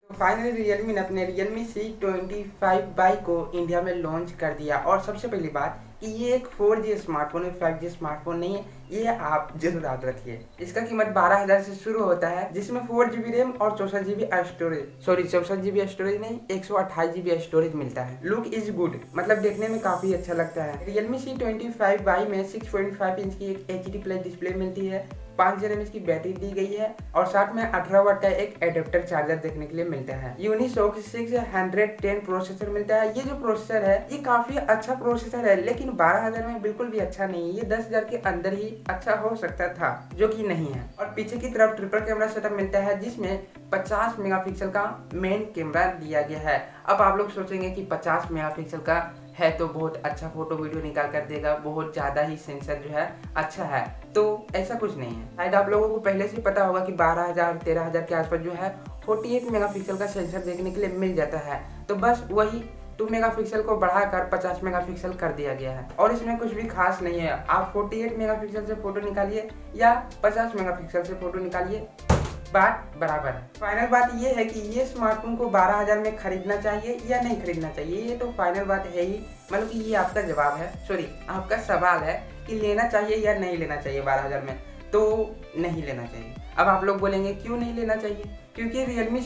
Finally Realme ने अपने Realme C25 को इंडिया में लॉन्च कर दिया। और सबसे पहली बात कि ये एक 4G स्मार्टफोन है, 5G स्मार्टफोन नहीं है, ये आप जरूर याद रखिए। इसका कीमत 12,000 से शुरू होता है, जिसमें 4GB रैम और 64GB storage, sorry 64GB storage नहीं, 128GB स्टोरेज मिलता है। लुक इज गुड, मतलब देखने में काफी अच्छा लगता है। Realme C25 में 6.5 इंच की एक HD प्लस डिस्प्ले मिलती है, 5000 mAh की बैटरी दी गई है और साथ में 18 वाट का एक एडेप्टर चार्जर देखने के लिए मिलता है। यूनिसॉक 610 प्रोसेसर मिलता है। ये जो प्रोसेसर है ये काफी अच्छा प्रोसेसर है, लेकिन 12,000 में बिल्कुल भी अच्छा नहीं है। ये 10,000 के अंदर ही अच्छा हो सकता था, जो कि नहीं है। और पीछे की तरफ ट्रिपल कैमरा सेटअप मिलता है, जिसमें 50 मेगापिक्सल का मेन कैमरा दिया गया है। अब आप लोग सोचेंगे कि 50 मेगापिक्सल का है तो बहुत अच्छा फोटो वीडियो निकाल कर देगा, बहुत ज्यादा ही सेंसर जो है अच्छा है, तो ऐसा कुछ नहीं है। शायद आप लोगों को पहले से पता होगा कि 12,000 13,000 के आसपास जो है 48 मेगापिक्सल का सेंसर देखने के लिए मिल जाता है। तो बस वही 2 मेगापिक्सल को बढ़ाकर 50 मेगापिक्सल कर दिया गया है और इसमें कुछ भी खास नहीं है। आप 48 मेगापिक्सल से फोटो निकालिए या 50 मेगापिक्सल से फोटो निकालिए, बात बराबर है। फाइनल बात ये है कि ये स्मार्टफोन को 12,000 में खरीदना चाहिए या नहीं खरीदना चाहिए, ये तो फाइनल बात है ही। मतलब कि ये आपका जवाब है, सॉरी आपका सवाल है कि लेना चाहिए या नहीं लेना चाहिए 12,000 में। तो नहीं लेना चाहिए। अब आप लोग बोलेंगे क्यों नहीं लेना चाहिए? क्योंकि Realme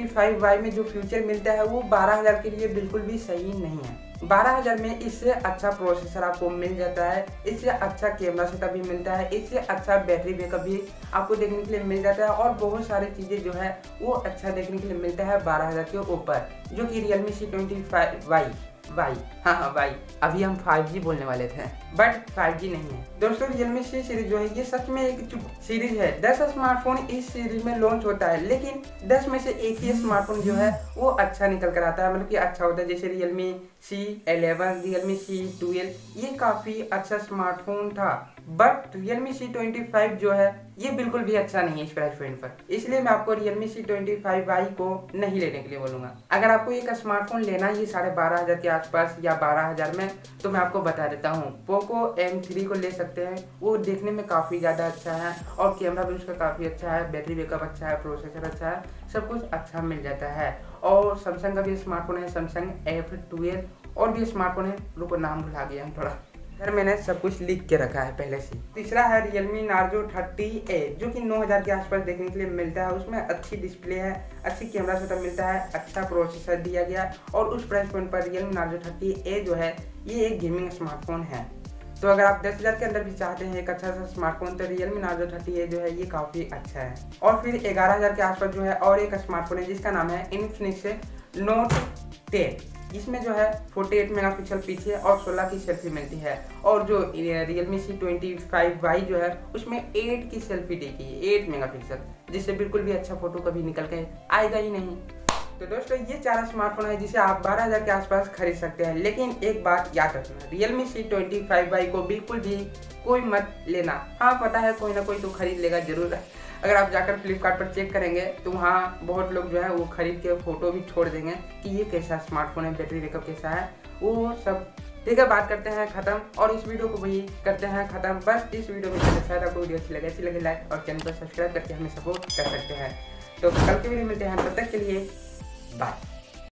C25 में जो फीचर मिलता है वो 12,000 के लिए बिल्कुल भी सही नहीं है। 12,000 में इससे अच्छा प्रोसेसर आपको मिल जाता है, इससे अच्छा कैमरा सेटअप भी मिलता है, इससे अच्छा बैटरी बैकअप भी आपको देखने के लिए मिल जाता है और बहुत सारी चीज़ें जो है वो अच्छा देखने के लिए मिलता है 12,000 के ऊपर, जो कि Realme C25 हाँ भाई, अभी हम 5G बोलने वाले थे बट 5G नहीं है दोस्तों। Realme C सीरीज जो है ये सच में एक सीरीज है। 10 स्मार्टफोन इस सीरीज में लॉन्च होता है, लेकिन 10 में से एक ही स्मार्टफोन जो है वो अच्छा निकल कर आता है, मतलब कि अच्छा होता है। जैसे Realme C11, Realme C12, ये काफी अच्छा स्मार्टफोन था, बट Realme C25 जो है ये बिल्कुल भी अच्छा नहीं है इस प्राइस पॉइंट पर। इसलिए मैं आपको Realme C25 को नहीं लेने के लिए बोलूंगा। अगर आपको एक स्मार्टफोन लेना है 12,500 के आसपास या 12,000 में, तो मैं आपको बता देता हूँ पोको M3 को ले सकते हैं। वो देखने में काफ़ी ज़्यादा अच्छा है और कैमरा भी उसका काफ़ी अच्छा है, बैटरी बैकअप अच्छा है, प्रोसेसर अच्छा है, सब कुछ अच्छा मिल जाता है। और सैमसंग का भी स्मार्टफोन है, सैमसंग F12, और भी स्मार्टफोन है, रुको नाम भुला गया हूँ थोड़ा, सर मैंने सब कुछ लिख के रखा है पहले से। तीसरा है Realme Narzo 30A, जो कि 9,000 के आसपास देखने के लिए मिलता है। उसमें अच्छी डिस्प्ले है, अच्छी कैमरा सेटअप मिलता है, अच्छा प्रोसेसर दिया गया है और उस प्राइस पॉइंट पर Realme Narzo 30A जो है ये एक गेमिंग स्मार्टफोन है। तो अगर आप 10,000 के अंदर भी चाहते हैं एक अच्छा सा स्मार्टफोन, तो Realme Narzo 30A जो है ये काफ़ी अच्छा है। और फिर 11,000 के आसपास जो है और एक स्मार्टफोन है जिसका नाम है Infinix Note 10। इसमें जो है 48 मेगापिक्सल पीछे और 16 की सेल्फी मिलती है। और जो Realme C25 जो है उसमें 8 की सेल्फी दी गई है, 8 मेगापिक्सल, जिससे बिल्कुल भी अच्छा फोटो कभी निकल के आएगा ही नहीं। तो दोस्तों ये 4 स्मार्टफोन है जिसे आप 12,000 के आसपास खरीद सकते हैं, लेकिन एक बात याद रखना, Realme C25 को बिल्कुल भी कोई मत लेना। हाँ पता है कोई ना कोई तो खरीद लेगा जरूर। अगर आप जाकर फ्लिपकार्ट पर चेक करेंगे तो वहाँ बहुत लोग जो है वो खरीद के फोटो भी छोड़ देंगे कि ये कैसा स्मार्टफोन है, बैटरी बैकअप कैसा है, वो सब। ठीक है, बात करते हैं खत्म और इस वीडियो को वही करते हैं खत्म। बस इस वीडियो में शायद आपको वीडियो अच्छी लगे लाइक और चैनल पर सब्सक्राइब करके हमें सपोर्ट कर सकते हैं। तो कल के वीडियो मिलते हैं, तब तक के लिए बाय।